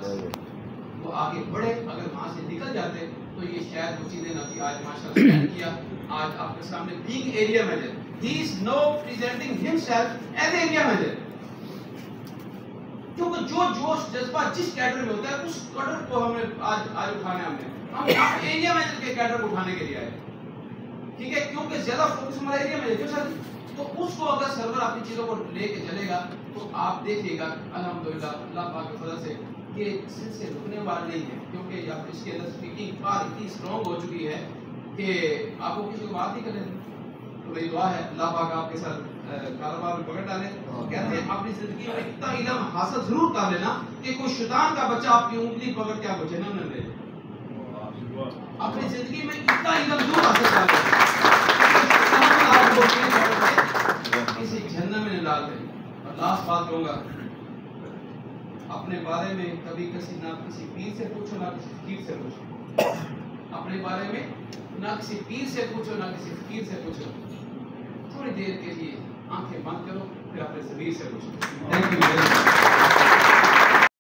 वो आगे बढ़े, अगर वहाँ से निकल जाते तो ये शायद वो चीजें ना कि आज माशाल्लाह किया, आज आपके सामने being area manager, he is now presenting himself as area manager, क्योंकि जो जोश जज्बा जिस कैडर में होता है उस कैडर को हमें आज उठाना है, हम एरिया मैनेजर के कैडर को उठाने के लिए आए, ठीक है, क्योंकि ज्यादा फोकस हमारा एरिया मैनेजर सर, तो उसको अगर सर्वर अपनी चीजों को लेके चलेगा तो आप देखिएगा अल्हम्दुलिल्लाह अल्लाह पाक के फजल से ये सिलसिले रुकने वाले नहीं है, क्योंकि आप इसके अंदर स्पीकिंग पावर इतनी स्ट्रॉन्ग हो चुकी है कि आपको किसी को बात ही करें। तो मेरी दुआ है अल्लाह पाक आपके साथ कारोबार में पकड़ डाले। कहते हैं अपनी जिंदगी में इतना इल्म हासिल जरूर कर लेना कि कोई शैतान का बच्चा आपकी उंगली पकड़ के आपको जन्म न दे। अपनी जिंदगी में इतना इल्म जरूर हासिल कर लेना किसी जहन्नम में न डाल दे। और लास्ट बात कहूंगा, अपने बारे में कभी ना किसी पीर से पूछो ना किसी फकीर से पूछो, अपने बारे में ना किसी पीर से पूछो ना किसी फकीर से पूछो, थोड़ी देर के लिए आंखें बंद करो फिर अपने ज़मीर से पूछो। Thank you.